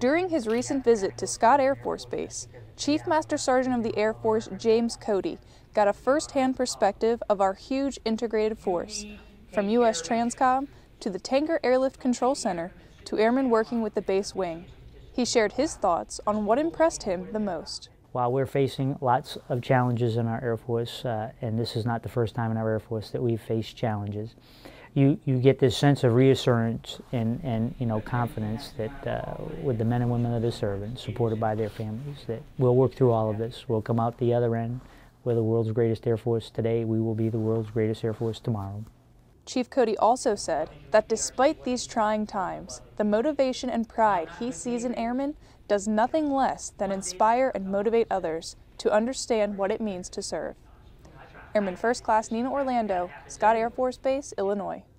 During his recent visit to Scott Air Force Base, Chief Master Sergeant of the Air Force James Cody got a first-hand perspective of our huge integrated force, from U.S. Transcom to the Tanker Airlift Control Center to airmen working with the base wing. He shared his thoughts on what impressed him the most. While we're facing lots of challenges in our Air Force, and this is not the first time in our Air Force that we've faced challenges, you get this sense of reassurance and confidence that with the men and women of the service, supported by their families, that we'll work through all of this. We'll come out the other end. We're the world's greatest Air Force today. We will be the world's greatest Air Force tomorrow. Chief Cody also said that despite these trying times, the motivation and pride he sees in airmen does nothing less than inspire and motivate others to understand what it means to serve. Airman First Class Nina Orlando, Scott Air Force Base, Illinois.